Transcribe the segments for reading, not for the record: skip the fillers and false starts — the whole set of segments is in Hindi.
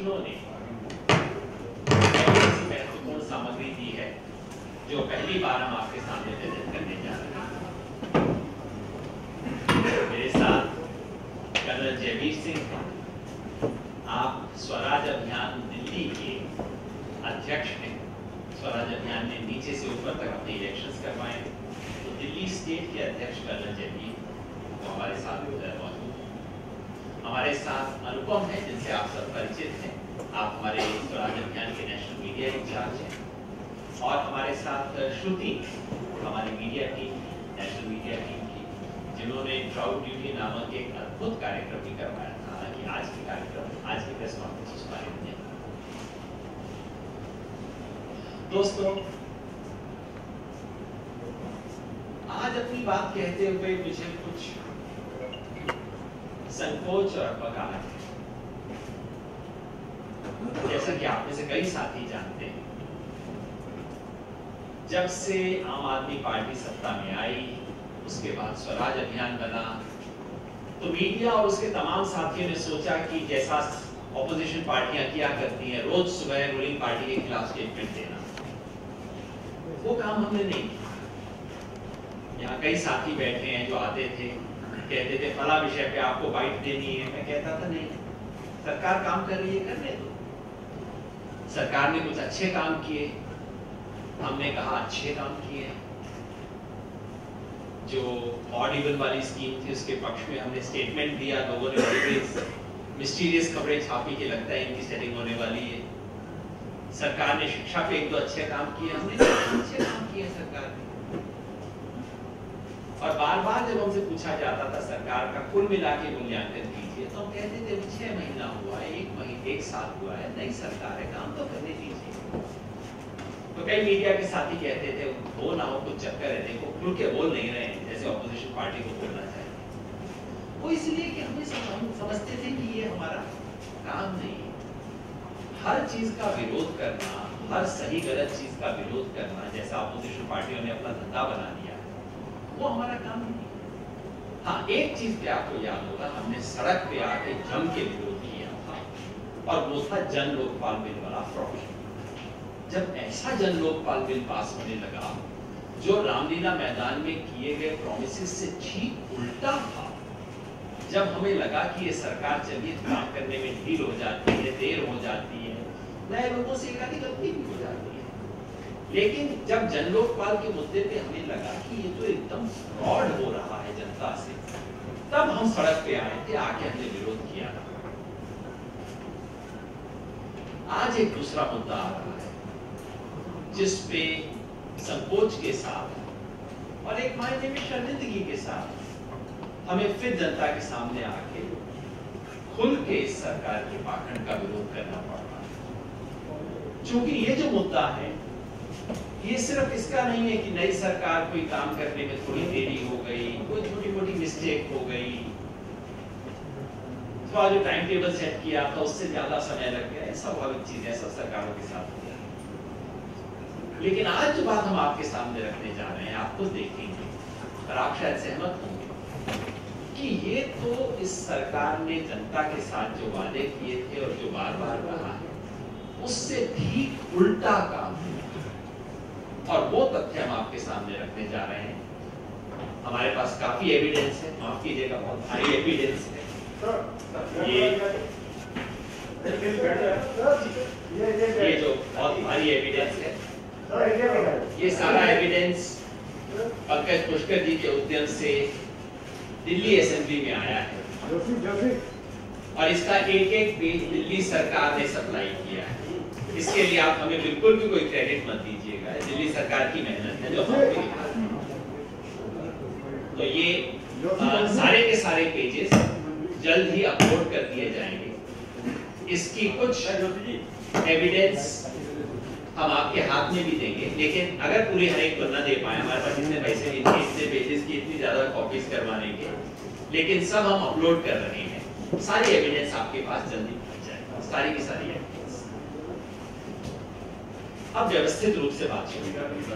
भाषणों ने ऐसी महत्वपूर्ण सामग्री दी है जो पहली बार हम आपके सामने प्रेजेंट करने जा रहे हैं। मेरे साथ कर्नल जयवीर सिंह, आप स्वराज अभियान दिल्ली के अध्यक्ष हैं। स्वराज अभियान ने नीचे से ऊपर तक अपने इलेक्शंस करवाए, तो दिल्ली स्टेट के अध्यक्ष कर्नल जयवीर वो हमारे साथ मौजूद है। हमारे साथ अनुपम है, जिनसे आप सब परिचित हैं। आप हमारे स्वराज अभियान के नेशनल मीडिया इंचार्ज हैं। और हमारे साथ श्रुति, हमारी media team, national media team की, जिन्होंने ट्राउड ड्यूटी नामक एक अद्भुत कार्यक्रम भी करवाया था। हालांकि आज के कार्यक्रम, आज की प्रेस कॉन्फ्रेंस उस बारे में नहीं। दोस्तों, आज अपनी बात कहते हुए मुझे कुछ संकोच और बगावत है। जैसा कि आप में से कई साथी जानते हैं, जब से आम आदमी पार्टी सत्ता में आई, उसके बाद स्वराज अभियान बना, तो मीडिया और उसके तमाम साथियों ने सोचा कि जैसा ऑपोजिशन पार्टियां किया करती हैं, रोज सुबह रूलिंग पार्टी के खिलाफ स्टेटमेंट देना, वो काम हमने नहीं किया। यहाँ कई साथी बैठे हैं जो आते थे, कहते थे फला विषय पे आपको बाइट देनी है। मैं कहता था नहीं, सरकार काम कर रही है, करने दो। सरकार ने कुछ अच्छे काम किए, हमने कहा अच्छे काम किए। जो ऑड इवन वाली स्कीम थी उसके पक्ष में हमने स्टेटमेंट दिया। लोगों ने बड़ी मिस्टीरियस खबरें छापी कि लगता है इनकी सेटिंग होने वाली है। सरकार ने शिक्षा पे एक दो अच्छे काम किए, हमने अच्छे काम किए सरकार ने। और बार बार जब हमसे पूछा जाता था सरकार का कुल मिला के मूल्यांकन कीजिए, तो हम कहते थे 6 महीना हुआ है, 1 साल हुआ है, नई सरकार है, काम तो करने दीजिए। तो कई मीडिया के साथी कहते थे हो ना हो कुछ चक्कर है, देखो खुल के बोल नहीं रहे हैं जैसे ऑपोजिशन पार्टी को बोलना चाहिए। वो इसलिए कि हमें समझते थे कि ये हमारा काम नहीं है। हर चीज का विरोध करना, हर सही गलत चीज का विरोध करना, जैसा ऑपोजिशन पार्टियों ने अपना धंधा बना लिया, वो हमारा काम नहीं। हाँ, एक चीज पे आपको याद होगा, हमने सड़क पे आके जम के विरोध किया था, और वो था जन लोकपाल बिल वाला फ्रॉड। जब ऐसा जन लोकपाल बिल पास होने लगा जो रामलीला मैदान में किए गए प्रॉमिसेस से ठीक उल्टा था, जब हमें लगा कि ये सरकार चलिए काम करने में ढील हो जाती है, देर हो जाती है, नए लोगों से एक आधी गलती भी हो जाती है, लेकिन जब जन लोकपाल के मुद्दे पे हमें लगा कि ये तो एकदम फ्रॉड हो रहा है जनता से, तब हम सड़क पे आए थे, आके हमने विरोध किया। आज एक दूसरा मुद्दा आ रहा है जिस पे संकोच के साथ और एक मायने में शर्मिंदगी के साथ हमें फिर जनता के सामने आके खुल के इस सरकार के पाखंड का विरोध करना पड़ रहा है। क्योंकि ये जो मुद्दा है, ये सिर्फ इसका नहीं है कि नई सरकार कोई काम करने में थोड़ी देरी हो गई, कोई छोटी मोटी मिस्टेक हो गई, तो जो टाइम टेबल सेट किया था उससे ज्यादा समय लग गया, स्वाभाविक चीज है, सब सरकारों के साथ हो गया। लेकिन आज जो बात हम आपके सामने रखने जा रहे हैं, आप खुद देखेंगे और आप शायद सहमत होंगे कि ये तो इस सरकार ने जनता के साथ जो वादे किए थे और जो बार बार कहा है, उससे ठीक उल्टा काम है। और वो तथ्य हम आपके सामने रखने जा रहे हैं। हमारे पास काफी एविडेंस है, माफ कीजिएगा, बहुत भारी एविडेंस है। ये जो बहुत भारी एविडेंस है, ये सारा एविडेंस पंकज पुष्कर जी के उद्यम से दिल्ली असेंबली में आया है, और इसका एक पेज दिल्ली सरकार ने सप्लाई किया है। इसके लिए आप हमें बिल्कुल भी कोई क्रेडिट मत दीजिएगा, दिल्ली सरकार की मेहनत है जो हमने। तो ये सारे के सारे पेजेस जल्द ही अपलोड कर दिए जाएंगे। इसकी कुछ एविडेंस हम आपके हाथ में भी देंगे, लेकिन अगर पूरी हर एक को न दे पाए, हमारे पास इतने पैसे नहीं थे इतने पेजेस की इतनी ज्यादा कॉपीज करवाने के, लेकिन सब हम अपलोड कर रहे हैं। सारी एविडेंस आपके पास जल्दी पहुंच जाएगा, सारी की सारी एविडेंस। अब व्यवस्थित रूप से बात शुरू कर रही है।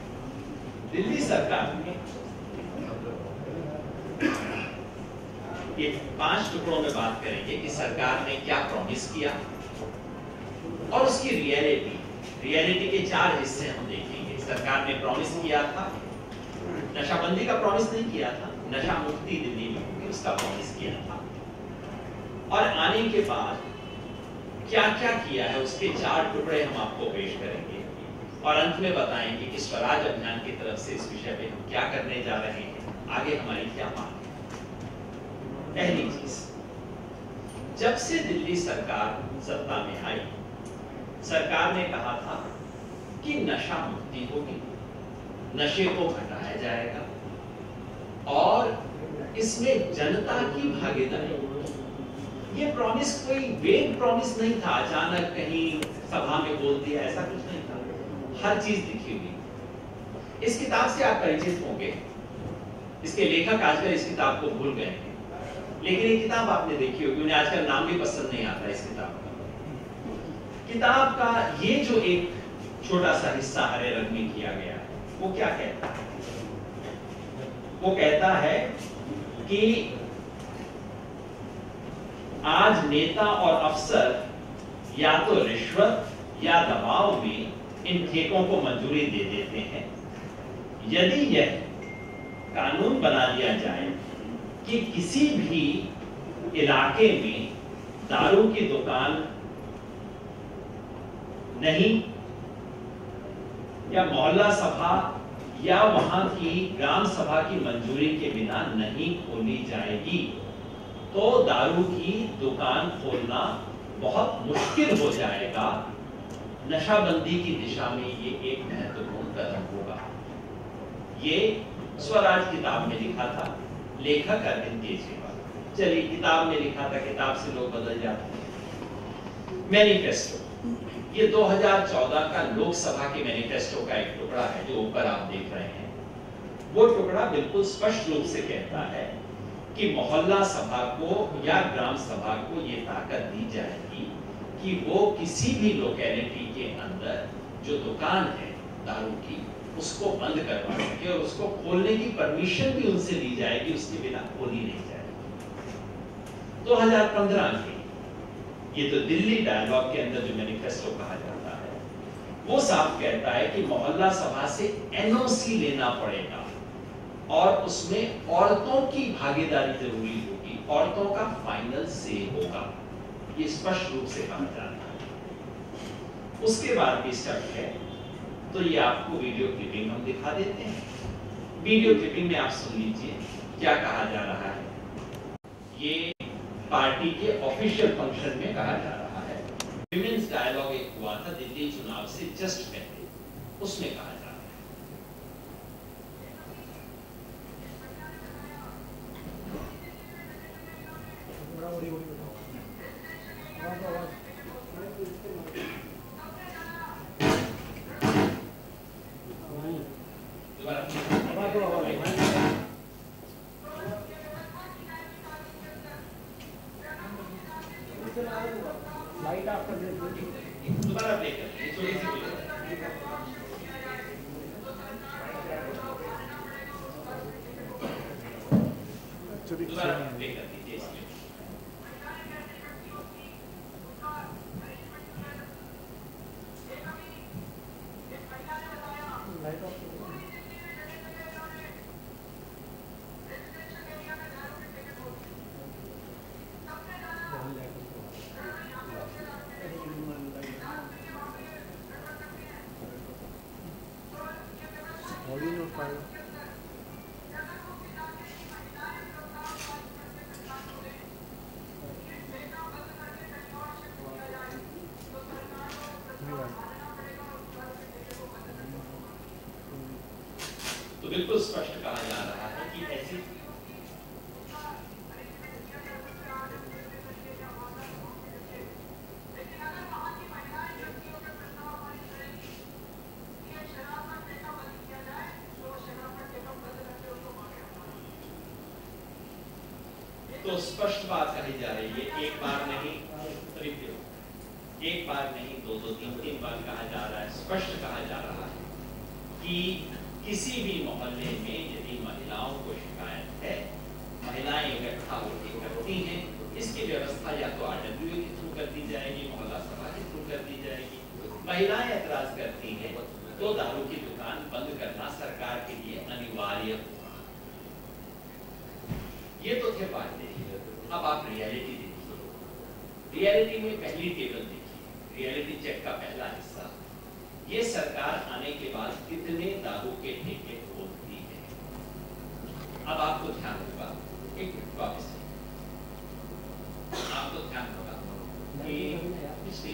दिल्ली सरकार ने ये 5 टुकड़ों में बात करेंगे कि सरकार ने क्या प्रॉमिस किया और उसकी रियलिटी के 4 हिस्से हम देखेंगे। सरकार ने प्रॉमिस किया था, नशाबंदी का प्रॉमिस नहीं किया था, नशा मुक्ति दिल्ली में होगी उसका प्रॉमिस किया था, और आने के बाद क्या क्या किया है उसके 4 टुकड़े हम आपको पेश करेंगे और अंत में बताएंगे कि स्वराज अभियान की तरफ से इस विषय पे हम क्या करने जा रहे हैं, आगे हमारी क्या मांग है। पहली चीज, जब से दिल्ली सरकार सत्ता में आई, सरकार ने कहा था कि नशा मुक्ति होगी, नशे को घटाया जाएगा और इसमें जनता की भागीदारी। ये प्रॉमिस कोई वेग प्रॉमिस नहीं था, अचानक कहीं सभा में बोल दिया, ऐसा कुछ नहीं था, हर चीज लिखी हुई। इस किताब से आप परिचित होंगे, इसके लेखक आजकल इस किताब को भूल गए हैं, लेकिन ये किताब आपने देखी होगी, उन्हें आजकल नाम भी पसंद नहीं आता इस किताब का। किताब का ये जो एक छोटा सा हिस्सा हरे रंग में किया गया है, वो क्या कहता है? वो कहता है कि आज नेता और अफसर या तो रिश्वत या दबाव में इन ठेकों को मंजूरी दे देते हैं। यदि यह कानून बना दिया जाए कि किसी भी इलाके में दारू की दुकान नहीं या मोहल्ला सभा या वहां की ग्राम सभा की मंजूरी के बिना नहीं खोली जाएगी, तो दारू की दुकान खोलना बहुत मुश्किल हो जाएगा। नशाबंदी की दिशा में ये एक महत्वपूर्ण कदम होगा। ये स्वराज किताब में लिखा था, लेखक अरविंद केजरीवाल। चलिए, किताब में लिखा था, किताब से लोग बदल जाते हैं। मैनिफेस्टो, ये 2014 का लोकसभा के मैनिफेस्टो का एक टुकड़ा है जो ऊपर आप देख रहे हैं। वो टुकड़ा बिल्कुल स्पष्ट रूप से कहता है कि मोहल्ला सभा को या ग्राम सभा को ये ताकत दी जाएगी कि वो किसी भी लोकेलिटी के अंदर जो दुकान है दारू की, उसको बंद करवा सके और उसको खोलने की परमिशन भी उनसे ली जाएगी, उसके बिना खोली नहीं जाएगी। 2015 के ये तो दिल्ली डायलॉग के अंदर जो मैनिफेस्टो कहा जाता है, वो साफ कहता है कि मोहल्ला सभा से एनओसी लेना पड़ेगा और उसमें औरतों की भागीदारी जरूरी होगी, औरतों का फाइनल से होगा, ये स्पष्ट रूप से कहा जाता है। उसके बाद भी शर्त है, तो ये आपको वीडियो क्लिपिंग हम दिखा देते हैं। वीडियो क्लिपिंग में आप सुन लीजिए क्या कहा जा रहा है। ये पार्टी के ऑफिशियल फंक्शन में कहा जा रहा है। विमेंस डायलॉग एक हुआ था दिल्ली चुनाव से जस्ट पहले, उसमें कहा जा रहा है। दोबारा प्ले करते थोड़ी सी दोबारा प्ले कर दीजिए इसमें। तो बिल्कुल स्पष्ट कहा जा रहा है कि ऐसी तो स्पष्ट बात कही जा रही है। एक बार नहीं, एक बार नहीं, दो तीन बार कहा जा रहा है, स्पष्ट कहा जा रहा है कि किसी भी मोहल्ले में यदि महिलाओं को शिकायत है, महिलाएं इकट्ठा होकर महिलाएं ऐतराज करती हैं तो दारू की दुकान बंद करना सरकार के लिए अनिवार्य होगा। ये तो थे वादे। अब आप रियलिटी देखिए। रियलिटी में पहली टेबल देखिए, रियलिटी चेक का पहला हिस्सा। ये सरकार आने के बाद कितने दारू के ठेके खोलती है। अब आपको ध्यान होगा, एक मिनट वापस आपको ध्यान होगा कि पिछली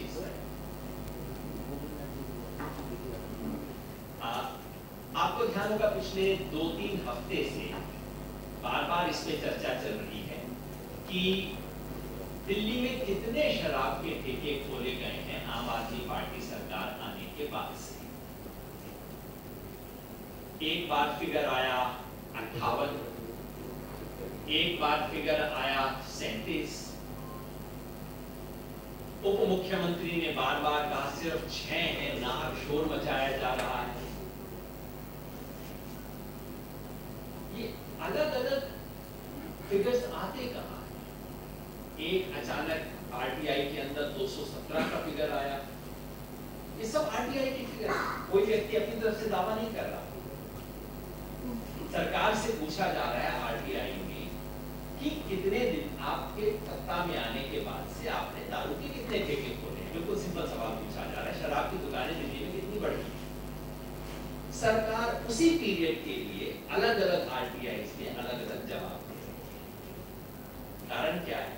आपको ध्यान होगा पिछले 2-3 हफ्ते से बार-बार इस पे चर्चा चल रही है कि दिल्ली में कितने शराब के ठेके खोले गए हैं आम आदमी पार्टी सरकार आने के बाद से। एक बार फिगर आया 58, एक बार फिगर आया 37। उप मुख्यमंत्री ने बार बार कहा सिर्फ 6 है, नाक शोर मचाया जा रहा है। ये अलग अलग फिगर्स आते कहां है? एक अचानक आरटीआई के अंदर 217 का फिगर आया। ये सब आरटीआई की फिगर है, कोई व्यक्ति अपनी तरफ से दावा नहीं कर रहा। सरकार से पूछा जा रहा है आरटीआई में कि कितने दिन आपके सत्ता में आने के बाद से आपने दारू के कितने ठेके खोले। बिल्कुल सिंपल सवाल पूछा जा रहा है, शराब की दुकानें दिल्ली में कितनी बढ़ी। सरकार उसी पीरियड के लिए अलग अलग आरटीआई में अलग अलग जवाब दे रही है। कारण क्या है?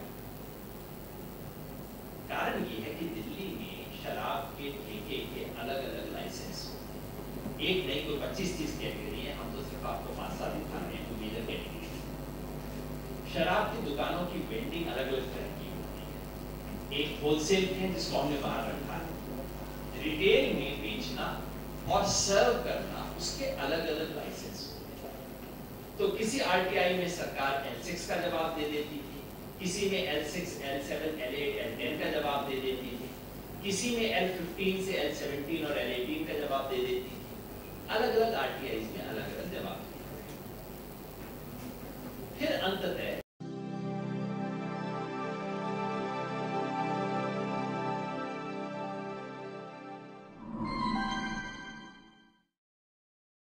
कारण ये है कि दिल्ली में शराब के ठेके के अलग अलग लाइसेंस होते हैं। एक नहीं कोई 25-30 कैटेगरी है, हम तो सिर्फ आपको 5-7 दिखा रहे हैं मेजर कैटेगरी। शराब की दुकानों की वेंडिंग अलग अलग तरह की होती है। एक होलसेल है जिसको हमने बाहर रखा है, रिटेल में बेचना और सर्व करना उसके अलग अलग लाइसेंस होते हैं। तो किसी आरटीआई में सरकार L6 का जवाब दे देती थी, किसी में L6, L7, L8, L10 का जवाब दे देती थी, किसी में L15 से L17 और L18 का जवाब दे देती थी। अलग अलग आरटीआई में अलग अलग जवाब। फिर अंततः